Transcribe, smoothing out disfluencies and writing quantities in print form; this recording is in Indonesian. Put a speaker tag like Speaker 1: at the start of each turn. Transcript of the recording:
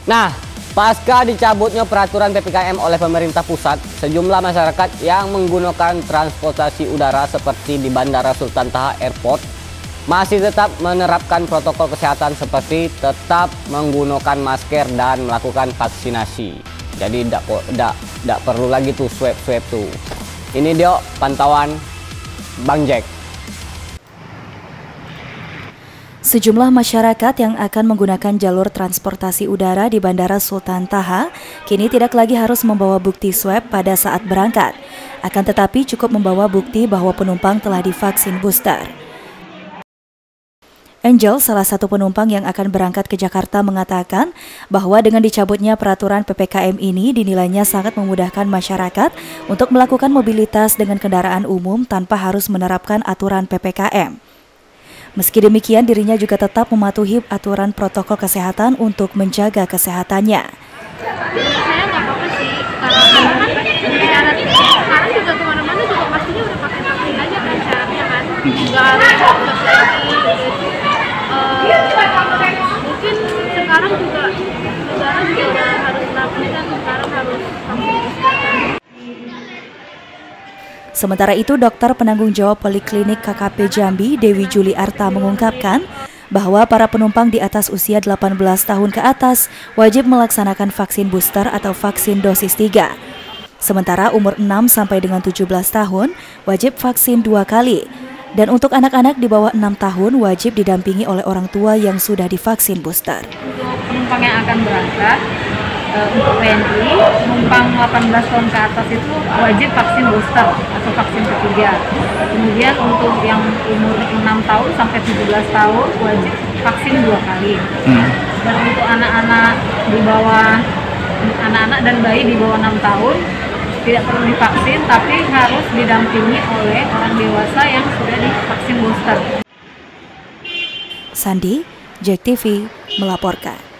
Speaker 1: Nah, pasca dicabutnya peraturan PPKM oleh pemerintah pusat, sejumlah masyarakat yang menggunakan transportasi udara seperti di Bandara Sultan Taha Airport masih tetap menerapkan protokol kesehatan seperti tetap menggunakan masker dan melakukan vaksinasi. Jadi tidak perlu lagi tuh swab tuh. Ini dia pantauan Bang Jack.
Speaker 2: Sejumlah masyarakat yang akan menggunakan jalur transportasi udara di Bandara Sultan Taha kini tidak lagi harus membawa bukti swab pada saat berangkat. Akan tetapi cukup membawa bukti bahwa penumpang telah divaksin booster. Angel, salah satu penumpang yang akan berangkat ke Jakarta, mengatakan bahwa dengan dicabutnya peraturan PPKM ini dinilainya sangat memudahkan masyarakat untuk melakukan mobilitas dengan kendaraan umum tanpa harus menerapkan aturan PPKM. Meski demikian, dirinya juga tetap mematuhi aturan protokol kesehatan untuk menjaga kesehatannya.
Speaker 3: Saya nggak apa-apa sih, karena sekarang juga kemana-mana juga pastinya udah pakai vaksin aja kan syaratnya kan, nggak harus swab lagi. Mungkin sekarang juga negara juga udah harus melakukan, sekarang harus vaksin booster.
Speaker 2: Sementara itu, dokter penanggung jawab Poliklinik KKP Jambi, Dewi Juli Arta, mengungkapkan bahwa para penumpang di atas usia 18 tahun ke atas wajib melaksanakan vaksin booster atau vaksin dosis 3. Sementara umur 6 sampai dengan 17 tahun wajib vaksin 2 kali. Dan untuk anak-anak di bawah 6 tahun wajib didampingi oleh orang tua yang sudah divaksin booster.
Speaker 3: Untuk penumpang yang akan berangkat, untuk WNI, penumpang 18 tahun ke atas itu wajib vaksin booster atau vaksin ketiga. Kemudian untuk yang umur 6 tahun sampai 17 tahun wajib vaksin 2 kali. Dan untuk anak-anak dan bayi di bawah 6 tahun tidak perlu divaksin, tapi harus didampingi oleh orang dewasa yang sudah divaksin booster.
Speaker 2: Sandi, Jack TV melaporkan.